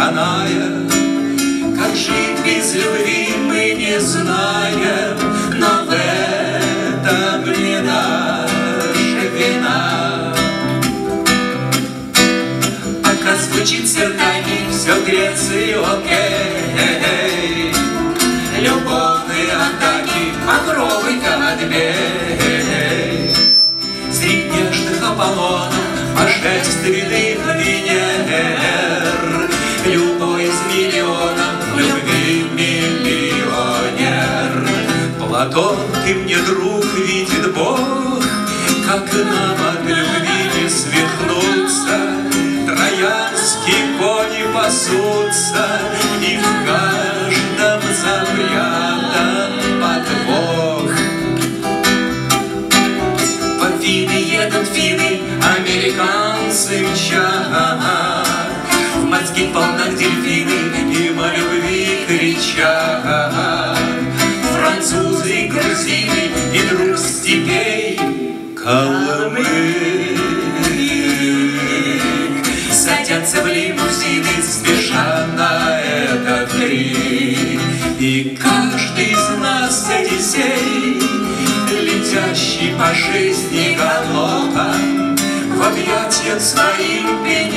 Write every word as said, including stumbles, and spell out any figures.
каная. Как жить без любви мы не знаем, но в этом не наша вина. Пока звучит сердцами все Греции окей, любовные атаки, покровы Кадмей. Средь нежных Аполлонов божественных Венер, любой из миллионов любви миллионер. Платон, ты мне друг, видит Бог, как нам от любви не свихнуться. Троянские кони пасутся, и в каждом запрятан подвох. По Фины едут финны, американцы мчат, в морских волнах дельфины им о любви кричат. Французы и грузины и друг степей калмык садятся в лимузины, спеша на этот крик. И каждый из нас Одиссей, летящий по жизни галопом, в объятиях своим пеней